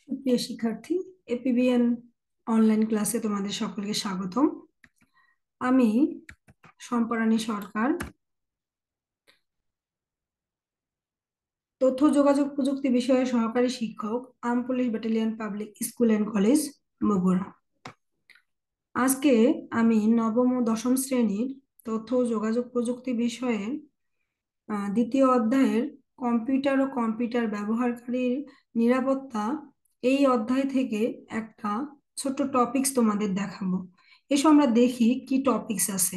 সুপ্রিয় শিক্ষার্থী, APBN online ক্লাসে তোমাদের সকলকে স্বাগতম। আমি সম্পরানী সরকার, তথ্য যোগাযোগ প্রযুক্তি বিষয়ে সহকারী শিক্ষক, arm police battalion public school and college, Bogura. আজকে আমি নবম ও দশম শ্রেণীর তথ্য ও যোগাযোগ প্রযুক্তি বিষয়ে দ্বিতীয় অধ্যায়ের কম্পিউটার ও কম্পিউটার ব্যবহারকারীর নিরাপত্তা এই অধ্যায় থেকে একটা ছোট টপিকস তোমাদের দেখাবো। এসো আমরা দেখি কি টপিকস আছে।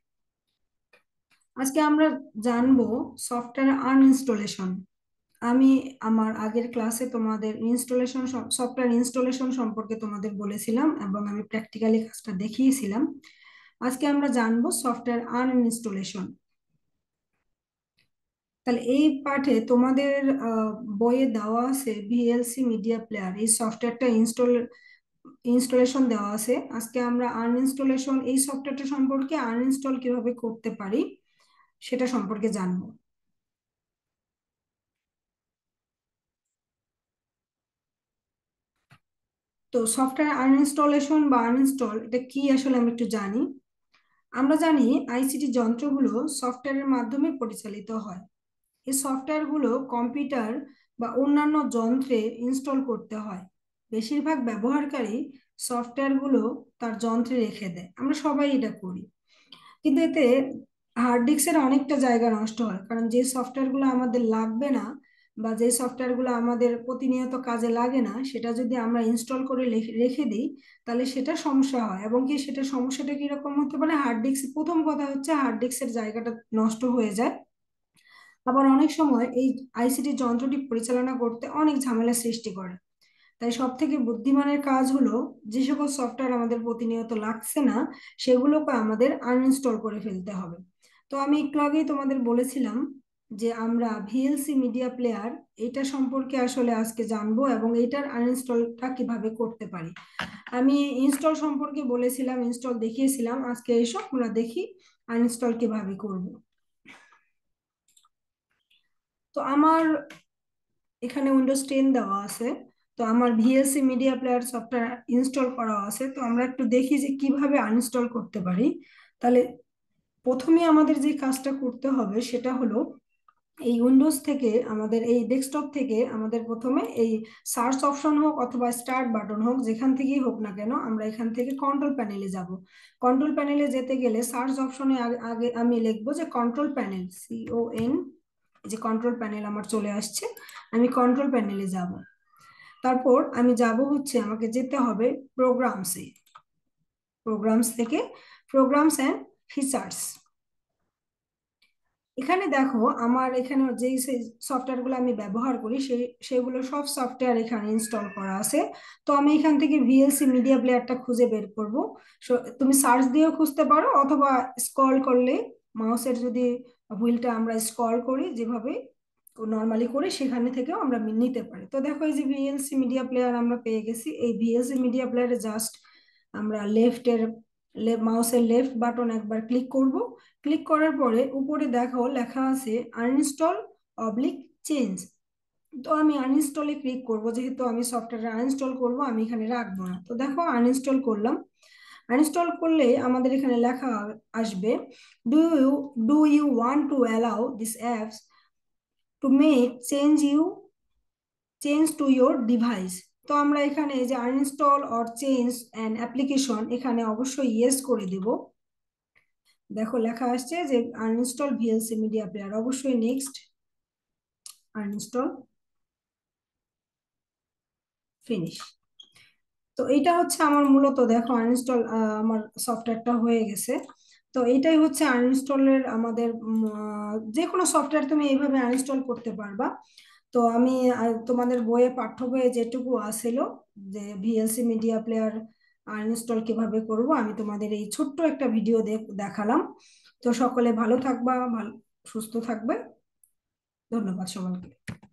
আজকে আমরা জানবো সফটওয়্যার আনইনস্টলেশন। আমি আমার আগের ক্লাসে তোমাদের সফটওয়্যার ইনস্টলেশন সম্পর্কে তোমাদের বলেছিলাম এবং আমি প্র্যাকটিক্যালি কাজটা দেখিয়েছিলাম। আজকে আমরা জানবো সফটওয়্যার আনইনস্টলেশন। তাহলে এই পাঠে তোমাদের বইয়ে দেওয়া আছে ভিএলসি মিডিয়া প্লেয়ার, এই সফটওয়্যারটা ইনস্টলেশন দেওয়া আছে। আজকে আমরা আনইনস্টলেশন এই সফটওয়্যারটা সম্পর্কে আনইনস্টল কিভাবে করতে পারি সেটা সম্পর্কে জানবো। তো সফটওয়্যার আনইনস্টলেশন বা আনইনস্টল এটা কি আসলে আমরা একটু জানি। আমরা জানি আইসিটি যন্ত্রগুলো সফটওয়্যারের মাধ্যমে পরিচালিত হয়। এই সফটওয়্যারগুলো কম্পিউটার বা অন্যান্য যন্ত্রে ইনস্টল করতে হয়। বেশিরভাগ ব্যবহারকারী সফটওয়্যারগুলো তার যন্ত্রে রেখে দেয়, আমরা সবাই এটা করি। কিন্তু এতে হার্ড ডিস্কের অনেকটা জায়গা নষ্ট হয়, কারণ যে সফটওয়্যারগুলো আমাদের লাগবে না বা যে সফটওয়্যারগুলো আমাদের প্রতিনিয়ত কাজে লাগে না সেটা যদি আমরা ইনস্টল করে রেখে দিই তাহলে সেটা সমস্যা হয়। এবং কি সেটা সমস্যাটা কিরকম হতে পারে, হার্ড ডিস্ক, প্রথম কথা হচ্ছে হার্ড ডিস্কের জায়গাটা নষ্ট হয়ে যায়। আবার অনেক সময় এই আইসিটি যন্ত্রটি পরিচালনা করতে অনেক ঝামেলা সৃষ্টি করে। তাই সব থেকে বুদ্ধিমানের কাজ হলো যে সকল সফটওয়্যার আমাদের প্রতিনিয়ত লাগছে না সেগুলোকে আমাদের আনইনস্টল করে ফেলতে হবে। তো আমি একটু আগেই তোমাদের বলেছিলাম যে আমরা ভিএলসি মিডিয়া প্লেয়ার এটা সম্পর্কে আসলে আজকে জানবো এবং এটার আনইনস্টলটা কিভাবে করতে পারি। আমি ইনস্টল সম্পর্কে বলেছিলাম, ইনস্টল দেখিয়েছিলাম, আজকে এসব আমরা দেখি আনইনস্টল কিভাবে করব। তো আমার এখানে উইন্ডোজ 10 দেওয়া আছে। তো আমার VLC media player software install করা আছে। তো আমরা একটু দেখি যে কিভাবে আনইনস্টল করতে পারি। তাহলে প্রথমে আমাদের যে কাজটা করতে হবে সেটা হলো এই উইন্ডোজ থেকে, আমাদের এই ডেস্কটপ থেকে আমাদের প্রথমে এই সার্চ অপশন হোক অথবা স্টার্ট বাটন হোক, যেখান থেকেই হোক না কেন, আমরা এখান থেকে কন্ট্রোল প্যানেলে যাব। কন্ট্রোল প্যানেলে যেতে গেলে সার্চ অপশনে আগে আমি লিখবো যে কন্ট্রোল প্যানেল, CON। যে কন্ট্রোল প্যানেল আমার চলে আসছে, আমি কন্ট্রোল প্যানেলে যাব। তারপর আমি যাব হচ্ছে, আমাকে যেতে হবে প্রোগ্রামসে। প্রোগ্রামস থেকে প্রোগ্রামস অ্যান্ড ফিচার্স। এখানে দেখো আমার এখানে যেই সফটওয়্যারগুলো আমি ব্যবহার করি সেগুলো সব সফটওয়্যার এখানে ইনস্টল করা আছে। তো আমি এখান থেকে ভিএলসি মিডিয়া প্লেয়ারটা খুঁজে বের করব। তুমি সার্চ দিয়েও খুঁজতে পারো অথবা স্ক্রল করলে, মাউসের যদি হুইলটা আমরা স্ক্রল করি যেভাবে নর্মালি করি সেখানে থেকেও আমরা নিতে পারি। তো দেখো এই যে ভিএলসি মিডিয়া প্লেয়ার আমরা পেয়ে গেছি। এই ভিএলসি মিডিয়া প্লেয়ারে জাস্ট আমরা মাউসের লেফট বাটন একবার ক্লিক করব। ক্লিক করার পরে উপরে দেখো লেখা আছে আনইনস্টল অবলিক চেঞ্জ। তো আমি আনইনস্টলে ক্লিক করব, যেহেতু আমি সফটওয়্যার আনইনস্টল করব, আমি এখানে রাখবো না। তো দেখো আনইনস্টল করলাম। আনইনস্টল করলে আমাদের এখানে লেখা আসবে, do you do you want to allow this apps to make change to your device. তো আমরা এখানে এই যে uninstall or change an application, এখানে অবশ্যই ইয়েস করে দেব। দেখো লেখা আসছে যে আনইনস্টল ভিএলসি মিডিয়া প্লেয়ার, অবশ্যই নেক্সট, আনইনস্টল, ফিনিশ। তো এইটা হচ্ছে আমার মূলত, দেখো আনইনস্টল আমার সফটওয়্যারটা হয়ে গেছে। তো এইটাই হচ্ছে আনইনস্টলের আমাদের যে কোনো সফটওয়্যার তুমি এইভাবে আনইনস্টল করতে পারবা। তো আমি তোমাদের বইয়ে পাঠ্য বইয়ে যেটুকু আসিল যে ভিএলসি মিডিয়া প্লেয়ার আনইনস্টল কিভাবে করব, আমি তোমাদের এই ছোট্ট একটা ভিডিও দেখালাম। তো সকলে ভালো থাকবা, ভালো সুস্থ থাকবে। ধন্যবাদ সবাইকে।